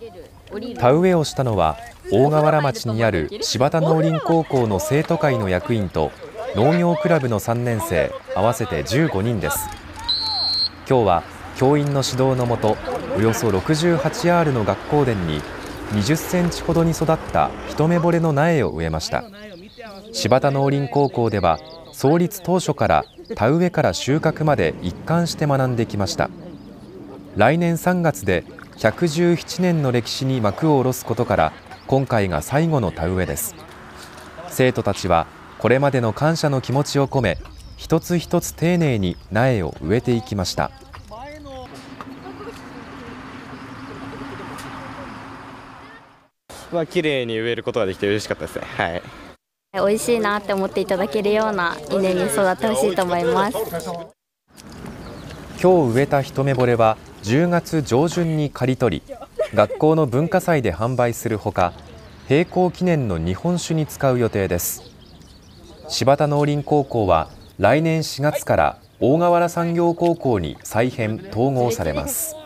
田植えをしたのは大河原町にある柴田農林高校の生徒会の役員と農業クラブの3年生合わせて15人です。今日は教員の指導のもと、およそ68アールの学校田に20センチほどに育った一目惚れの苗を植えました。柴田農林高校では創立当初から田植えから収穫まで一貫して学んできました。来年3月で117年の歴史に幕を下ろすことから今回が最後の田植えです。生徒たちはこれまでの感謝の気持ちを込め、一つ一つ丁寧に苗を植えていきました。 綺麗に植えることができて嬉しかったですね。はい。 美味しいなって思っていただけるような稲に育ってほしいと思います。 今日植えた一目惚れは10月上旬に刈り取り、学校の文化祭で販売するほか、閉校記念の日本酒に使う予定です。柴田農林高校は来年4月から大河原産業高校に再編・統合されます。